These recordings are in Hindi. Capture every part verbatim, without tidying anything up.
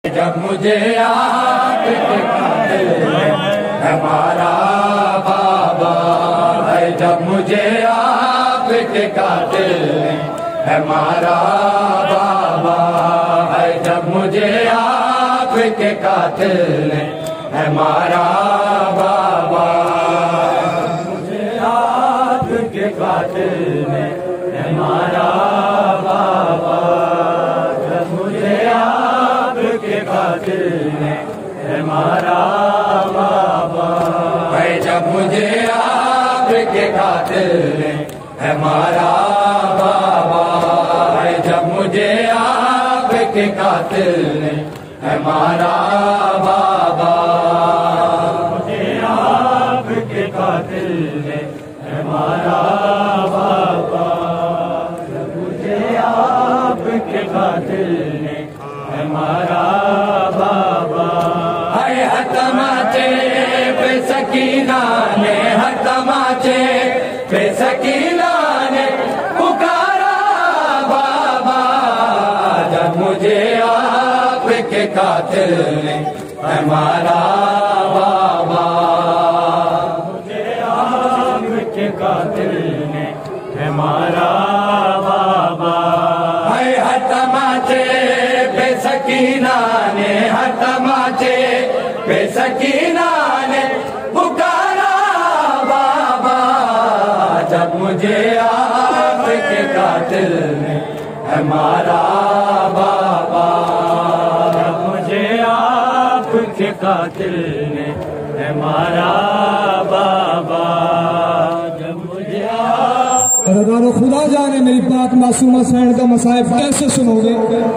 जब मुझे आपके कातिल हमारा बाबा है, जब मुझे आपके कातिल हमारा बाबा है, जब मुझे आपके कातिल हमारा बाबा, मुझे आपके कातिल हमारा बाबा, जब मुझे आपके कातिल हमारा बाबा है, जब मुझे आपके कातिल हमारा बाबा है, जब मुझे आपके कातिल हमारा बाबा, मुझे आपके कातिल हमारा बाबा, जब मुझे आपके कातिल हमारा बाबा है, हतमाचे पे सकीना ने, हतमाचे पे सकीना ने पुकारा बाबा, जब मुझे आपके कातिल ने हमारा बाबा, मुझे आपके कातिल ने हमारा बाबा है, हतमाचे पे सकीना ने, हतमाचे पे सकीना ने पुकारा बाबा, जब मुझे आपके कातिल ने हमारा बाबा, जब मुझे आपके कातिल ने हमारा बाबा, जब मुझे अदारो खुदा जाने मेरी पाक मासूमा सैन का मसाइब कैसे सुनोगे।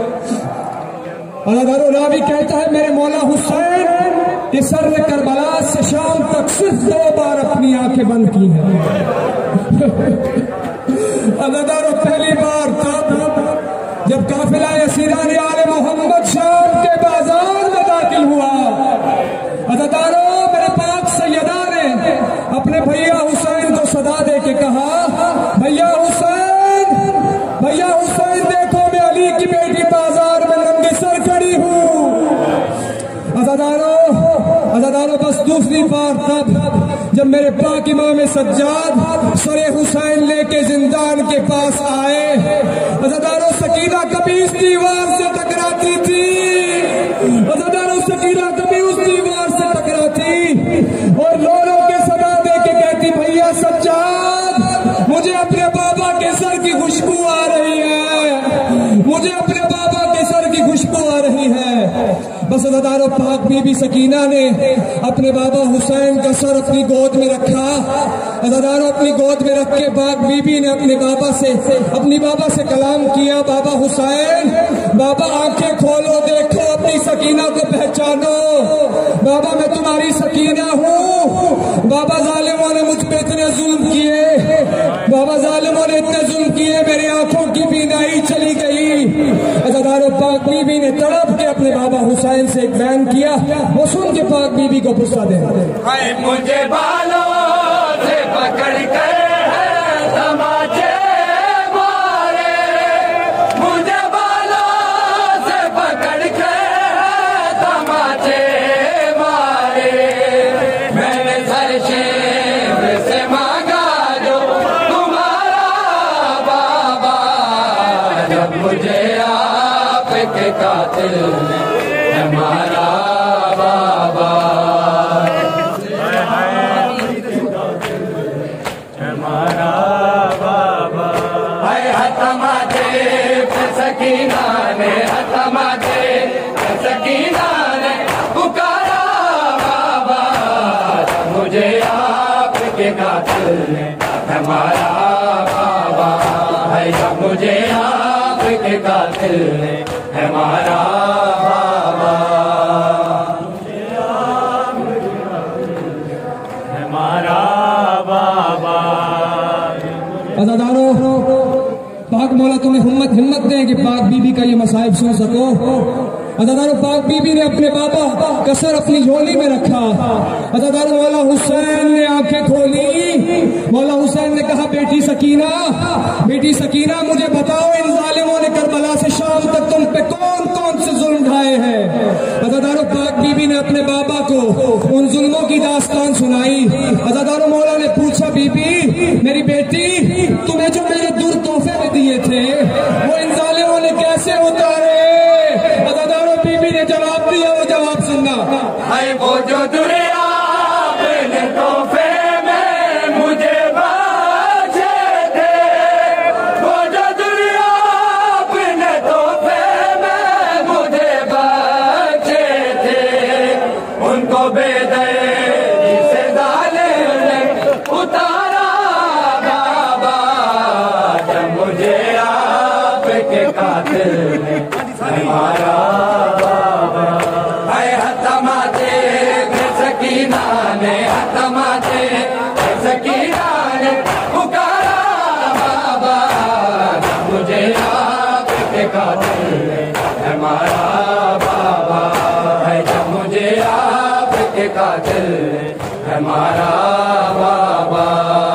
अदारो रावी कहता है मेरे मौला हुसैन के सर ने करबला से शाम तक सिर्फ दो बार अपनी आंखें बंद की हैं। अदारो पहली बार तब जब काफिला यसीरान आले मोहम्मद शाम के बाजार में दाखिल हुआ। अदारो मेरे पाक सैयदा ने अपने भैया हुसैन को सदा दे के कहा, भैया हुसैन, भैया हुसैन देखो मैं अली की बेटी बाजार में नंगे सर खड़ी हूँ। अज़ादारो अज़ादारो बस दूसरी बार तब जब मेरे पाक इमाम सज्जाद सरे हुसैन लेके जिंदान के पास आए। अज़ादारो सकीना कभी इस दीवार से टकराती थी, अज़ादारो सकीना कभी उस दीवार से टकराती और लो लो के सदा दे के कहती, भैया सज्जाद मुझे अपने बाबा के सर की खुशबू आ रही है, मुझे अपने बाबा के सर की खुशबू आ रही है। बस अज़ादारो पाक बीबी सकीना ने अपने बाबा हुसैन का सर अपनी गोद में रखा। अज़ादारो अपनी गोद में रख के पाक बीबी ने अपने बाबा से अपनी बाबा से कलाम किया, बाबा हुसैन, बाबा आंखें खोलो, देखो अपनी सकीना को पहचानो, बाबा मैं तुम्हारी सकीना हूँ। बाबा जालिमों ने मुझ पे इतने जुल्म किए, बाबा जालिमों ने इतने जुल्म किए, मेरी आंखों की बीनाई चली गई। अज़ादारो पाक बीबी ने तड़प के अपने बाबा हुसैन से एक बयान किया, वो सुन के पाक बीबी को गुस्सा दे, मुझे बालों से पकड़ कर तमाचे मारे, मुझे बालों से पकड़ कर तमाचे मारे, मैंने सर शेर से मांगा जो तुम्हारा बाबा, जब मुझे आपके कातिल हमारा बाबा, हमारा बाबा है, हतमाचे पे सकीना ने, हतमाचे पे सकीना ने पुकारा बाबा, जब मुझे आपके कातिल हमारा बाबा है, जब मुझे आपके कातिल हमारा बाबा, हमारा बाबा। अज़ादारो पाक मौला तुम्हें हिम्मत हिम्मत दें कि पाक बीबी का ये मसाइब सुन सको। अज़ादारो पाक बीबी ने अपने बाबा का सर अपनी झोली में रखा। अज़ादारो मौला हुसैन ने आंखें खोली। मौला हुसैन ने कहा, बेटी सकीना, बेटी सकीना मुझे बताओ इन जालिमों ने करबला से शाम तक तुम पे कौन कौन से जुल्म ढाए हैं। जुबान सुनाई। अज़ादारों मौला ने पूछा बीबी मेरी बेटी तुम्हें जो मेरे दूर तोहफे में दिए थे वो इन जालिमों ने कैसे उतारे? अज़ादारों बीबी ने जवाब दिया, वो जवाब सुनना है वो जो दुनिया अपने तोहफे में मुझे बाजे थे, वो जो दुनिया अपने तोहफे में मुझे बाजे थे, उनको बेदर्दी से जालिम ने उतारा बाबा, जब मुझे आपके कातिल ने मारा बाबा। है हतमा दे सकीना ने, हतमा दे सकीना ने पुकारा बाबा, जब मुझे आपके कातिल ने मारा बाबा, है जब मुझे आपके कातिल ने मारा बाबा।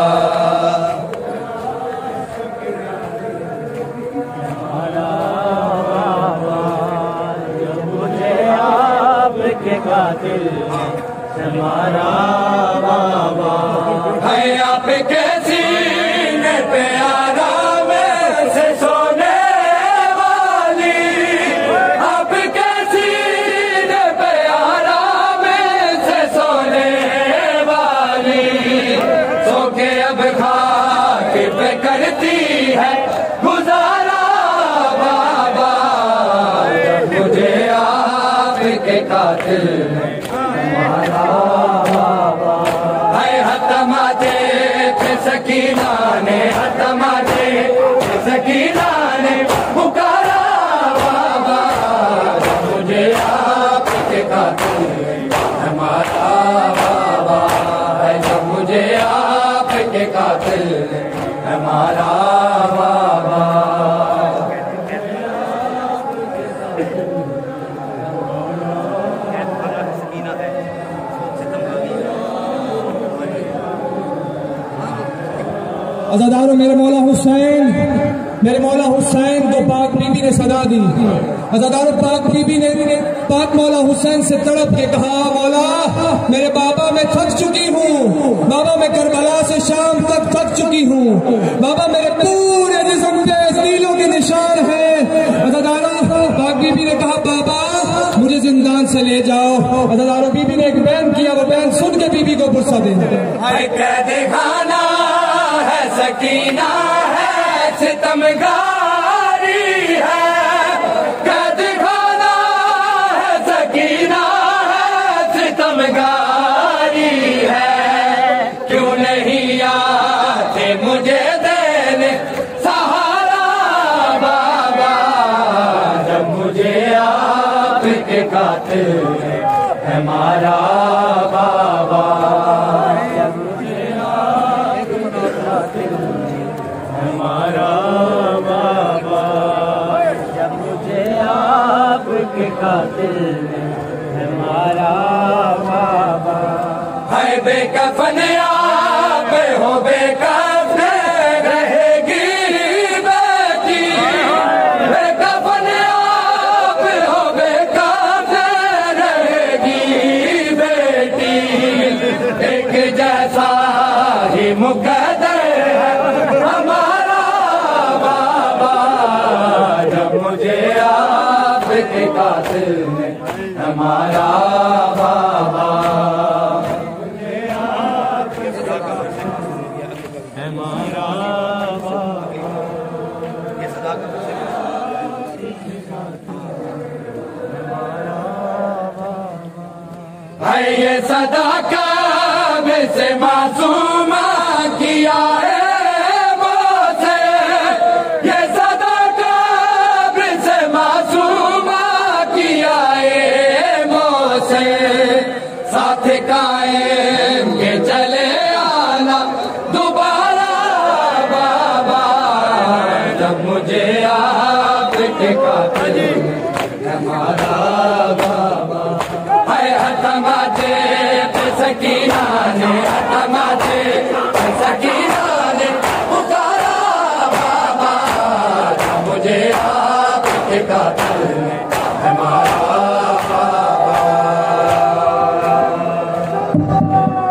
कातिल हमारा बाबा है आपके सीने पे आराम से सोने वाली, आपके सीने पे आराम से सोने वाली, सो के अब खाक पे करती है गुजारा बाबा, जब मुझे आपके कातिल हमारा बाबा। है हतमा दे सकीना ने, हतमा दे सकीना ने पुकारा बाबा, जब मुझे आपके कातिल हमारा बाबा, है जब मुझे आपके कातिल हमारा बाबा। अज़ादारों मेरे मौला हुसैन, मेरे मौला हुसैन को पाक बीबी ने सदा दी। अज़ादारों पाक बीबी ने पाक मौला हुसैन से तड़प के कहा मौला मेरे बाबा मैं थक चुकी हूँ, बाबा मैं करबला से शाम तक थक चुकी हूँ, बाबा मेरे पूरे जिस्म पे ज़ीलों के निशान हैं। अज़ादारों पाक बीबी ने कहा बाबा मुझे जिंदान से ले जाओ। अज़ादारों बीबी ने एक बयान किया, वो बयान सुन के बीबी को गुस्सा दे दिखाना है सकीना है सितमगारी है, कैद खाना है सकीना है सितमगारी है, क्यों नहीं आते मुझे देने सहारा बाबा, जब मुझे आपके कातिल हमारा बाबा, हमारा बाबा, जब मुझे आपके कातिल हमारा बाबा। है बेकफन आप हो बेकफन रहेगी बेटी, बेकफन आप हो बेकफन रहेगी बेटी, एक जैसा ही मुकद्दर हमारा बाबा, जब मुझे आपके कातिल ने हमारा बाबा, मुझे आपके हमारा बाबा, है ये सदा कब से मासूमा किया है साथ कायम के चले आना दोबारा बाबा, जब मुझे आपके कातिल हमारा बाबा। है हतमा दे सकीना ने, हतमा दे सकीना ने पुकारा बाबा, जब मुझे आपके कातिल हमारा बाबा।